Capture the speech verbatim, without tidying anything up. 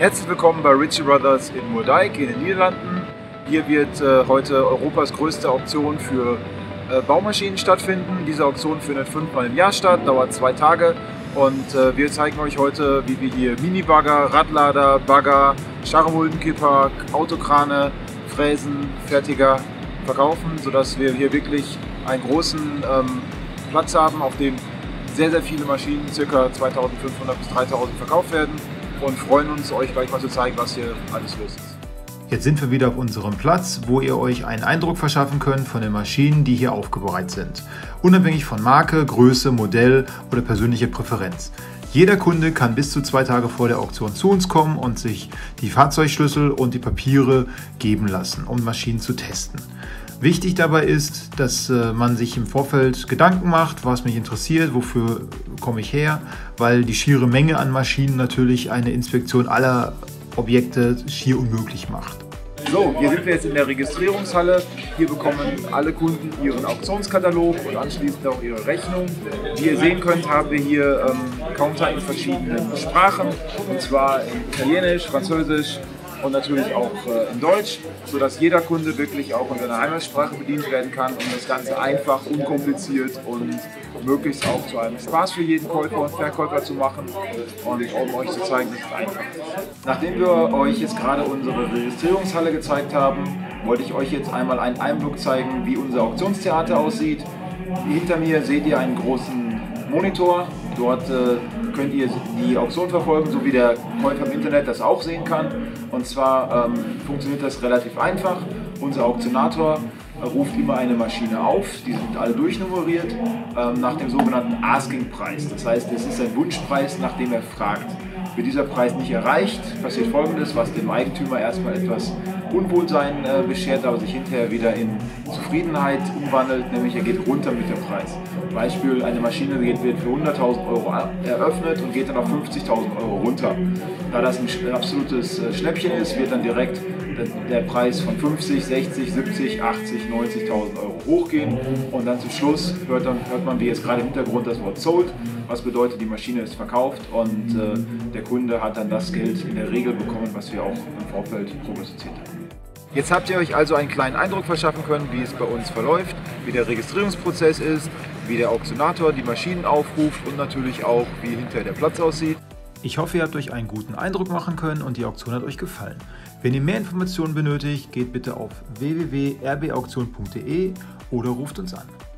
Herzlich willkommen bei Ritchie Brothers in Moerdijk in den Niederlanden. Hier wird äh, heute Europas größte Auktion für äh, Baumaschinen stattfinden. Diese Auktion findet fünfmal im Jahr statt, dauert zwei Tage und äh, wir zeigen euch heute, wie wir hier Minibagger, Radlader, Bagger, starre Muldenkipper, Autokrane, Fräsen, Fertiger verkaufen, sodass wir hier wirklich einen großen ähm, Platz haben, auf dem sehr, sehr viele Maschinen, ca. zweitausendfünfhundert bis dreitausend verkauft werden, und freuen uns, euch gleich mal zu zeigen, was hier alles los ist. Jetzt sind wir wieder auf unserem Platz, wo ihr euch einen Eindruck verschaffen könnt von den Maschinen, die hier aufbereitet sind. Unabhängig von Marke, Größe, Modell oder persönlicher Präferenz. Jeder Kunde kann bis zu zwei Tage vor der Auktion zu uns kommen und sich die Fahrzeugschlüssel und die Papiere geben lassen, um Maschinen zu testen. Wichtig dabei ist, dass äh, man sich im Vorfeld Gedanken macht, was mich interessiert, wofür komme ich her, weil die schiere Menge an Maschinen natürlich eine Inspektion aller Objekte schier unmöglich macht. So, hier sind wir jetzt in der Registrierungshalle. Hier bekommen alle Kunden ihren Auktionskatalog und anschließend auch ihre Rechnung. Wie ihr sehen könnt, haben wir hier ähm, Counter in verschiedenen Sprachen, und zwar in Italienisch, Französisch und natürlich auch äh, in Deutsch, sodass jeder Kunde wirklich auch in seiner Heimatsprache bedient werden kann, um das Ganze einfach, unkompliziert und möglichst auch zu einem Spaß für jeden Käufer und Verkäufer zu machen und um euch zu zeigen, dass es einfach ist. Nachdem wir euch jetzt gerade unsere Registrierungshalle gezeigt haben, wollte ich euch jetzt einmal einen Einblick zeigen, wie unser Auktionstheater aussieht. Hinter mir seht ihr einen großen Monitor. Dort äh, könnt ihr die Auktion verfolgen, so wie der Käufer im Internet das auch sehen kann. Und zwar ähm, funktioniert das relativ einfach. Unser Auktionator ruft immer eine Maschine auf, die sind alle durchnummeriert, ähm, nach dem sogenannten Asking-Preis. Das heißt, es ist ein Wunschpreis, nach dem er fragt. Wird dieser Preis nicht erreicht, passiert Folgendes, was dem Eigentümer erstmal etwas Unwohlsein äh, beschert, aber sich hinterher wieder in Zufriedenheit umwandelt, nämlich er geht runter mit dem Preis. Beispiel, eine Maschine wird für hunderttausend Euro eröffnet und geht dann auf fünfzigtausend Euro runter. Da das ein absolutes Schnäppchen ist, wird dann direkt der Preis von fünfzig, sechzig, siebzig, achtzig, neunzigtausend Euro hochgehen, und dann zum Schluss hört, dann, hört man, wie jetzt gerade im Hintergrund, das Wort sold, was bedeutet, die Maschine ist verkauft und äh, der Kunde hat dann das Geld in der Regel bekommen, was wir auch im Vorfeld prognostiziert haben. Jetzt habt ihr euch also einen kleinen Eindruck verschaffen können, wie es bei uns verläuft, wie der Registrierungsprozess ist, wie der Auktionator die Maschinen aufruft und natürlich auch, wie hinterher der Platz aussieht. Ich hoffe, ihr habt euch einen guten Eindruck machen können und die Auktion hat euch gefallen. Wenn ihr mehr Informationen benötigt, geht bitte auf w w w punkt r b auktion punkt de oder ruft uns an.